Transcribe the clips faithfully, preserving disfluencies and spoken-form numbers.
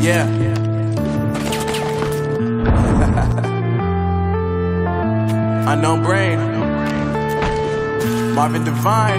Yeah. Unknown Brain, Marvin Divine.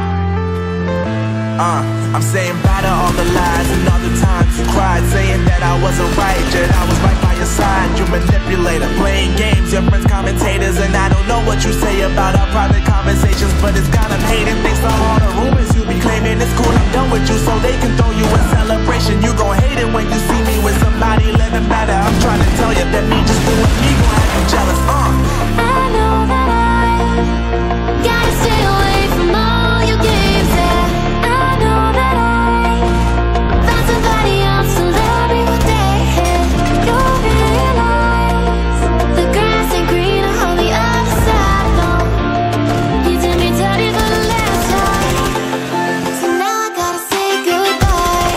Uh, I'm saying bye to all the lies and all the times you cried, saying that I wasn't right, yet I was right by your side. You manipulator, playing games, your friends commentators, and I don't know what you say about our private conversations, but it's got them hating. Thanks to all the rumors you be claiming. It's cool, I'm done with you, so they can throw you a celebration. You gon' hate it when you see me with somebody living better. I'm trying to tell you that me just doing me gon' have you jealous. Uh. I know that I gotta stay away from all your games. Yeah, I know that I found somebody else to love me one day. You'll realize the grass ain't greener on the other side. No, you did me dirty for the last time, so now I gotta say goodbye.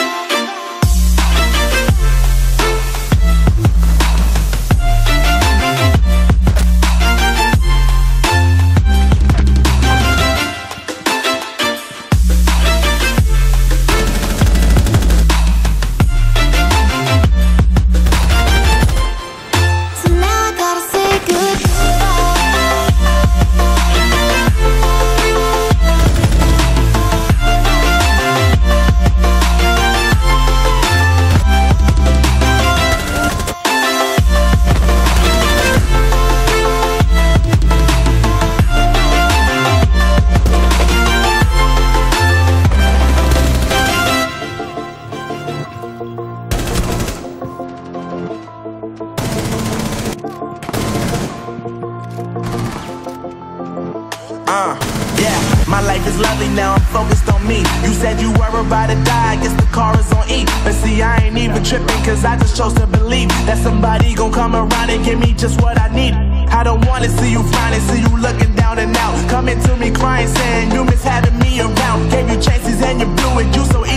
So now I gotta say Uh, yeah, my life is lovely now, I'm focused on me. You said you were about to die, I guess the car is on E. But see, I ain't even tripping, cause I just chose to believe that somebody gon' come around and give me just what I need. I don't wanna see you frowning, see you looking down and out, coming to me crying, saying you miss having me around. Gave you chances and you blew it, you so easy.